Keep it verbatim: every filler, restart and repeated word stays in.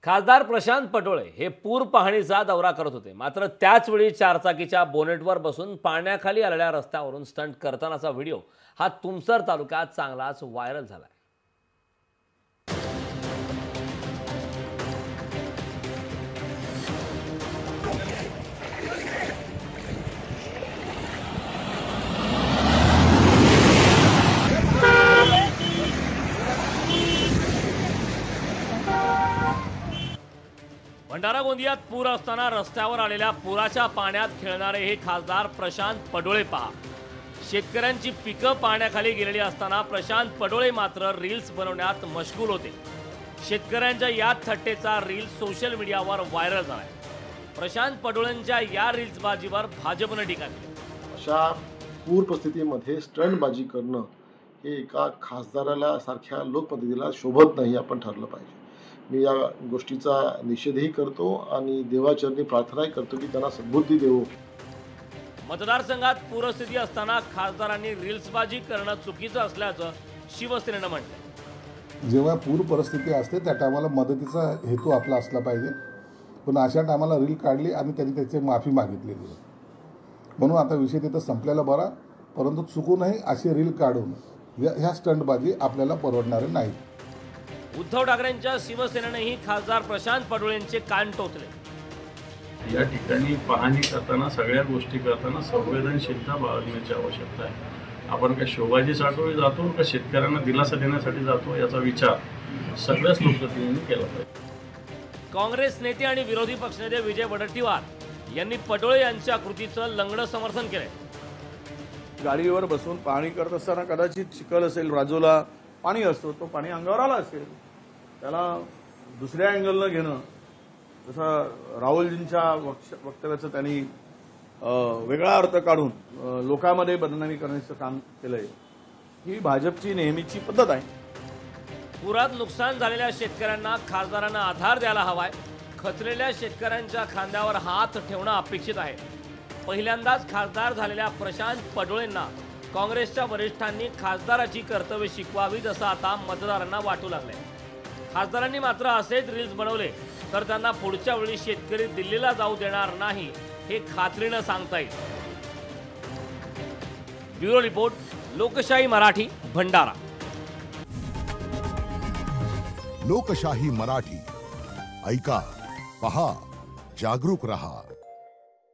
खासदार प्रशांत पटोळे हे पूर पाहणीचा दौरा करत होते, मात्र त्याच वेळी चारचाकीच्या बोनेटवर बसून पाण्याखाली आलेल्या रस्त्यावरून स्टंट करतानाचा व्हिडिओ हा तुमसर तालुक्यात चांगलाच व्हायरल झालाय। भंडारा गोंदियात पूर असताना रस्त्यावर आलेल्या पुराच्या पाण्यात खेळणारे हे खासदार प्रशांत पटोळे पहा। शेतकऱ्यांची पिकं पाण्याखाली गेलेली असताना प्रशांत पटोळे मात्र रील्स बनवण्यात मशगूल होते। शेतकऱ्यांच्या या थट्टेचा रील सोशल मीडियावर व्हायरल झालाय। प्रशांत पटोळेंच्या या रील्स बाजीवर भाजपने टीका केली। अशा पूर परिस्थितीमध्ये स्टंटबाजी करणं हे एका खासदाराला सारख्या लोकप्रतिनिधीला शोभत नाही, आपण ठरलं पाहिजे। मी या गोष्टीचा निषेधही करतो आणि देवाचरणी प्रार्थनाही करतो की त्यांना सद्बुद्धी देवो। मतदारसंघात पूरस्थिती असताना खासदारांनी रील्सबाजी करणं चुकीचं असल्याचं शिवसेनेनं म्हटलं। जेव्हा पूर परिस्थिती असते त्या टायमाला मदतीचा हेतू आपला असला पाहिजे, पण अशा टायमाला रील काढली आणि त्यांनी त्याची माफी मागितलेली आहे, म्हणून आता विषय तिथं संपलेला बरा। परंतु चुकूनही अशी रील काढून ह्या स्टंटबाजी आपल्याला परवडणारे नाही। उद्धव ठाकरेंच्या शिवसेनेनेही खासदार प्रशांत पटोळेंचे कान टोचले। या ठिकाणी पाहणी करताना सगळ्या गोष्टी करताना संवेदनशीलता बाळगण्याची आवश्यकता आहे। आपण काय शोभाजीसाठी जातो का शेतकऱ्यांना दिलासा देण्यासाठी जातो याचा विचार सगळ्याच लोकप्रतिनिधींनी केला पाहिजे। काँग्रेस नेते आणि विरोधी पक्षनेते विजय वडेट्टीवार यांनी पटोळे यांच्या कृतीचं लंगडं समर्थन केलंय। गाडीवर बसून पाहणी करत असताना कदाचित चिखल असेल, राजूला पाणी असतो, तो पाणी अंगावर आला असेल, त्याला दुसऱ्या अँगलनं घेणं, जसं राहुलजींच्या वक्तव्याचं त्यांनी वेगळा अर्थ काढून लोकांमध्ये बदनामी करण्याचं काम केलंय, ही भाजपची नेहमीची पद्धत आहे। पुरात नुकसान झालेल्या शेतकऱ्यांना खासदारांना आधार द्यायला हवाय। खचलेल्या शेतकऱ्यांच्या खांद्यावर हात ठेवणं अपेक्षित आहे। पहिल्यांदाच खासदार झालेल्या प्रशांत पटोळेंना काँग्रेसच्या वरिष्ठांनी खासदाराची कर्तव्य शिकवावीत असं आता मतदारांना वाटू लागलंय। खासदारांनी मात्र असेच रील्स बनवले तर त्यांना पुढच्या वेळी शेतकरी दिल्लीला जाऊ देणार नाही हे खात्रीनं सांगता येईल। ब्युरो रिपोर्ट, लोकशाही मराठी, भंडारा। लोकशाही मराठी, ऐका, पहा, जागरूक रहा।